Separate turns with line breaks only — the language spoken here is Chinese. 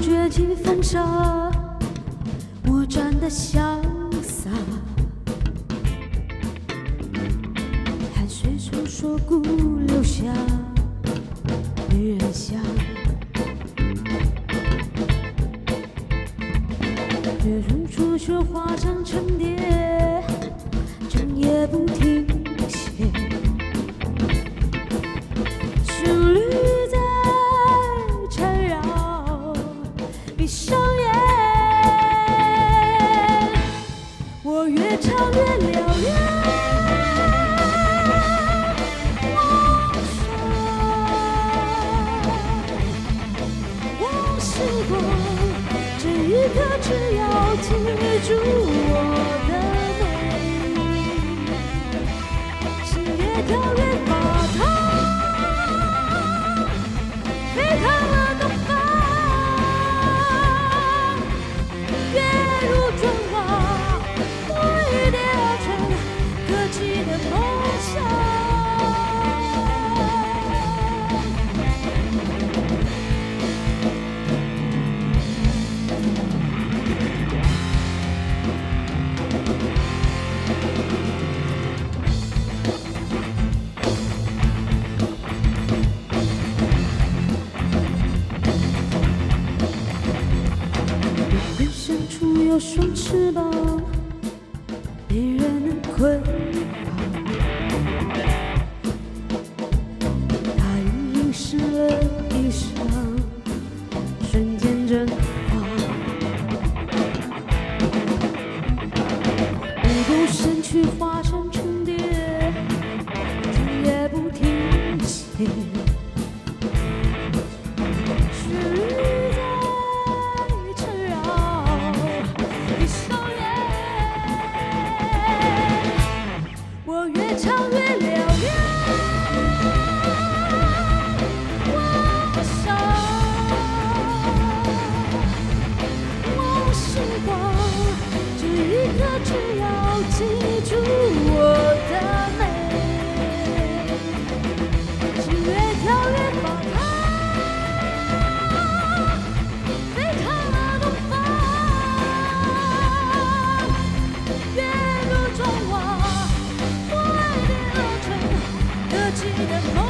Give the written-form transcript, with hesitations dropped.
卷起风沙，我站得潇洒。汗水诉说故留下，没人想。月如初雪，化成层叠，整夜不停歇。旋律在缠绕，闭上眼，我越唱越嘹亮。往时光，这一刻只要记住我的美，心越跳越发烫。飞开了东方，月如砖瓦，堆叠成可期的梦想。有双翅膀，没人能捆绑。大雨淋湿了衣裳，瞬间蒸发。舞动身躯化成层叠，整夜不停歇。我越唱越嘹亮，往上，往时光，这一刻只要记住我的美，心越跳越发烫，飞开了东方，月如砖瓦。记得。